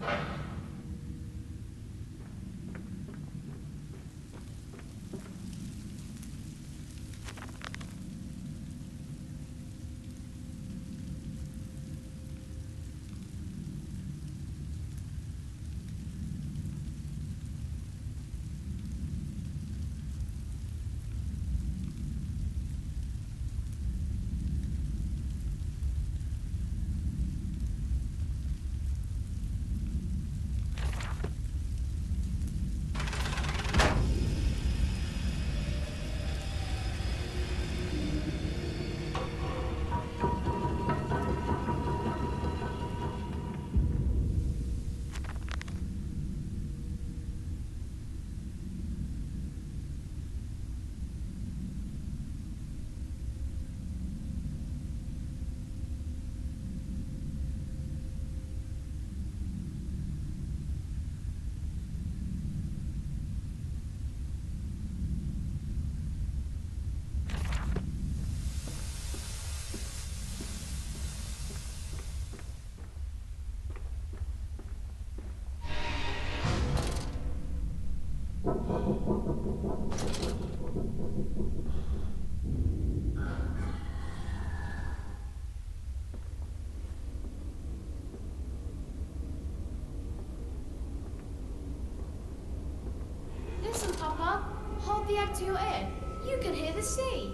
Listen, Papa. Hold the egg to your ear. You can hear the sea.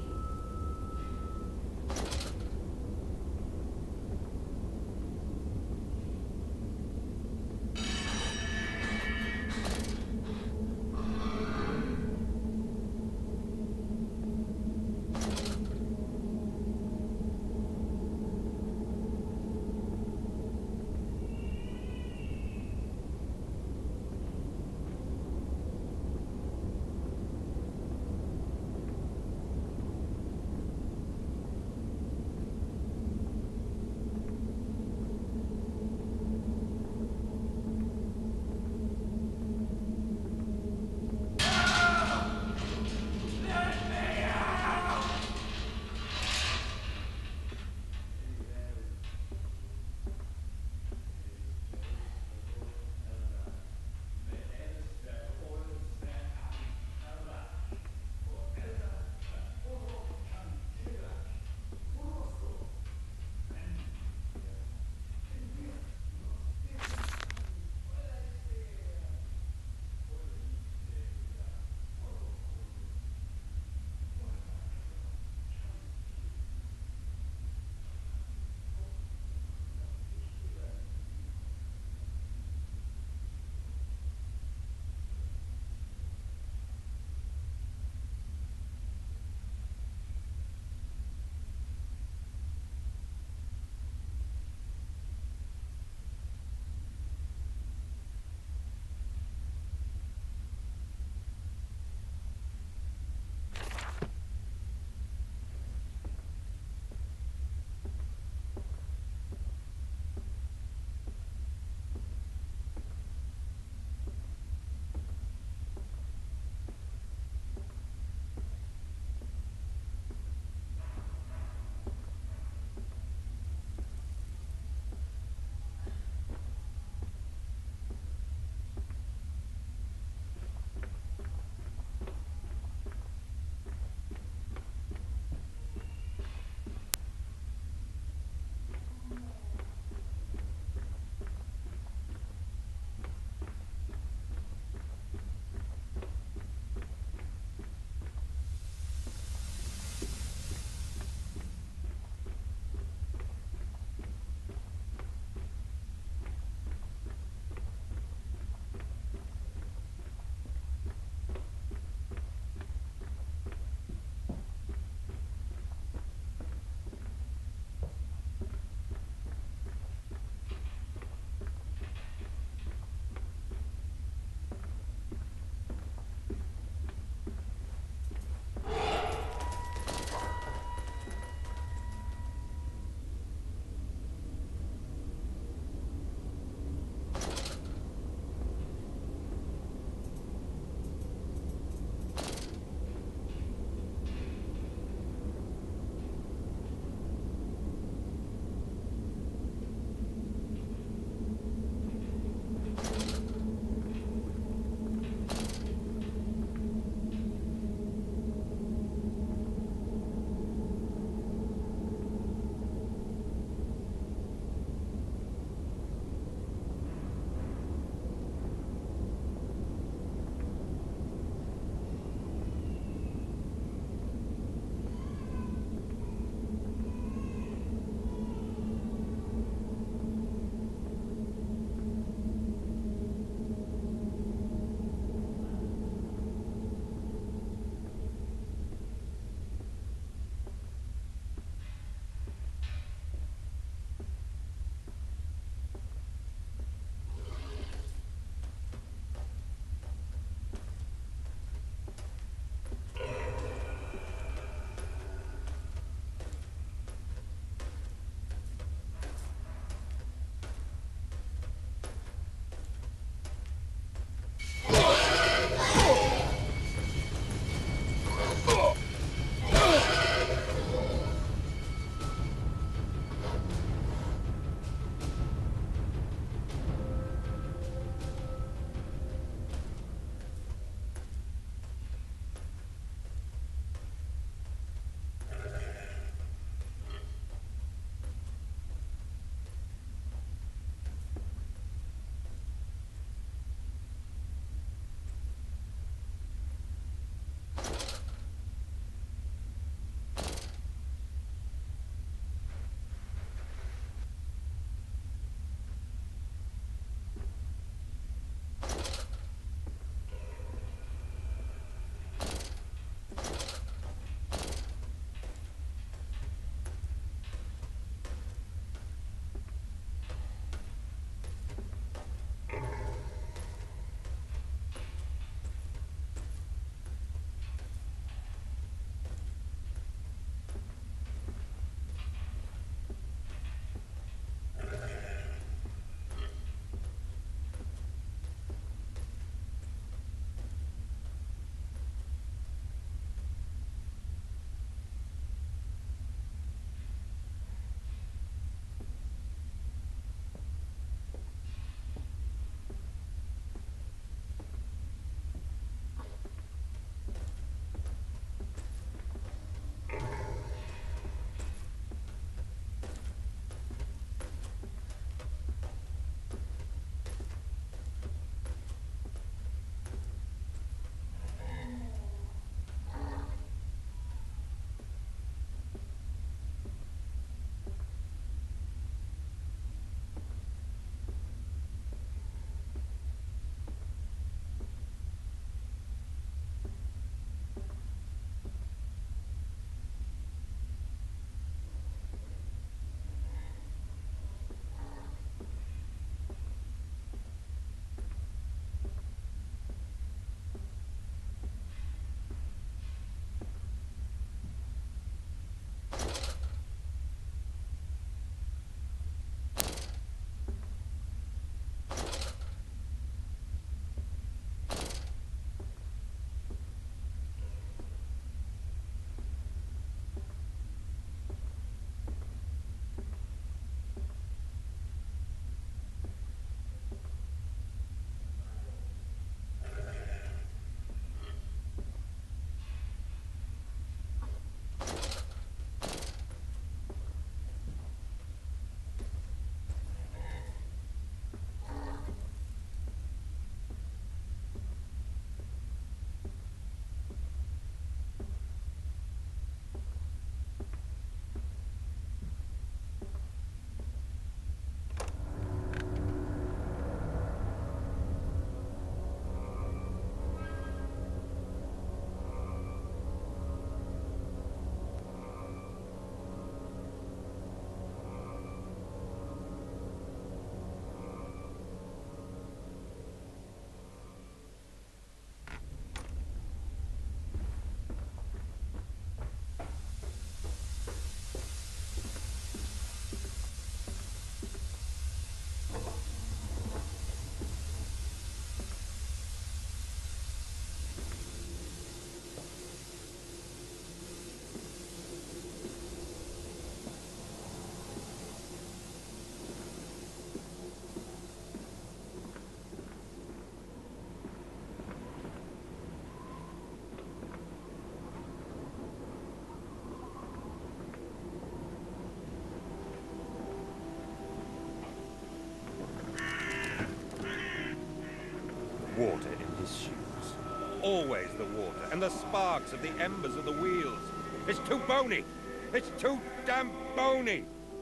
water in his shoes. Always the water, and the sparks of the embers of the wheels. It's too bony! It's too damn bony!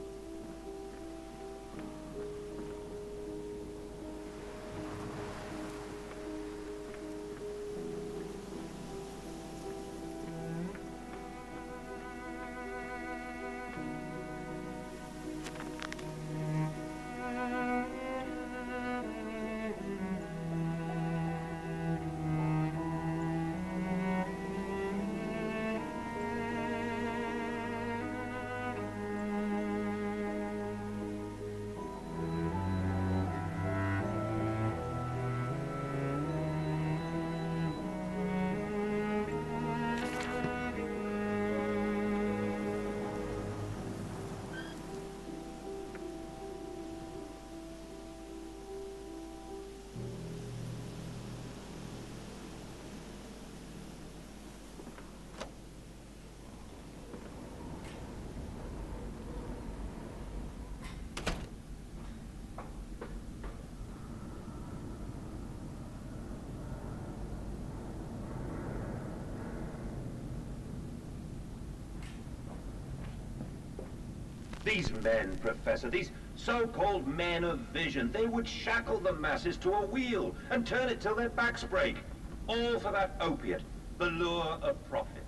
These men, Professor, these so-called men of vision, they would shackle the masses to a wheel and turn it till their backs break. All for that opiate, the lure of profit.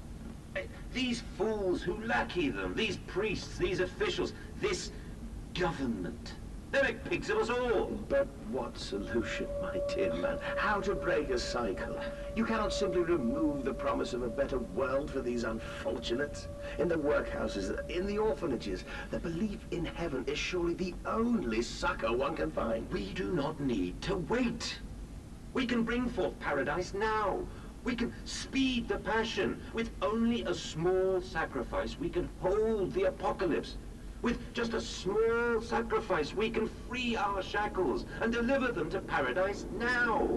These fools who lackey them, these priests, these officials, this government, they make pigs of us all. But what solution, my dear man? How to break a cycle? You cannot simply remove the promise of a better world for these unfortunates. In the workhouses, in the orphanages, the belief in heaven is surely the only succor one can find. We do not need to wait. We can bring forth paradise now. We can speed the passion. With only a small sacrifice, we can hold the apocalypse. With just a small sacrifice, we can free our shackles and deliver them to paradise now.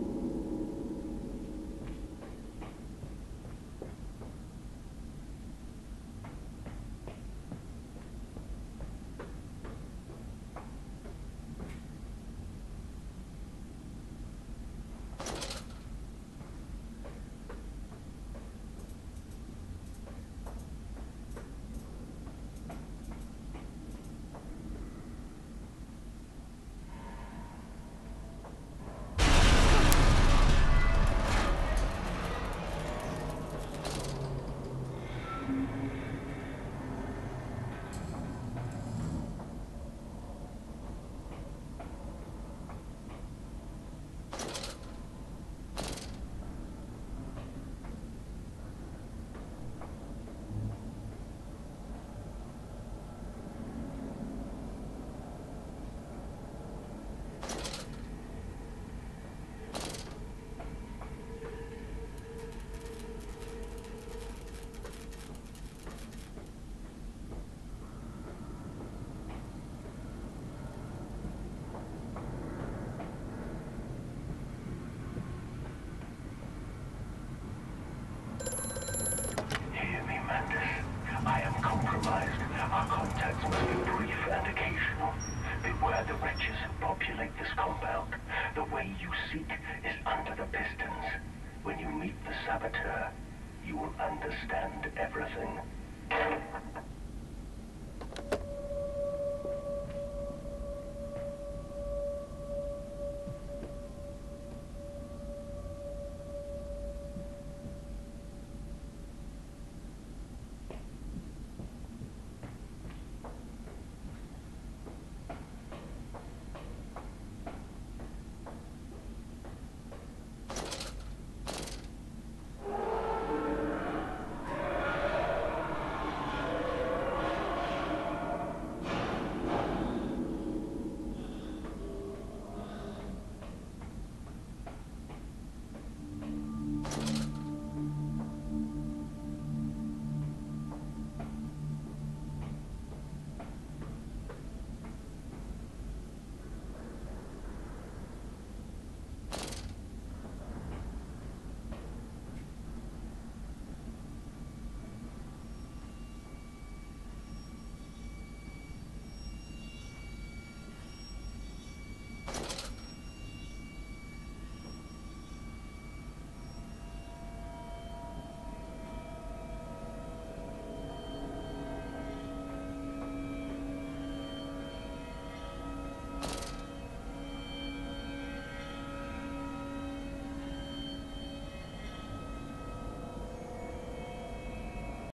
I am compromised. Our contacts must be brief and occasional. Beware the wretches who populate this compound. The way you seek is under the pistons. When you meet the saboteur, you will understand everything.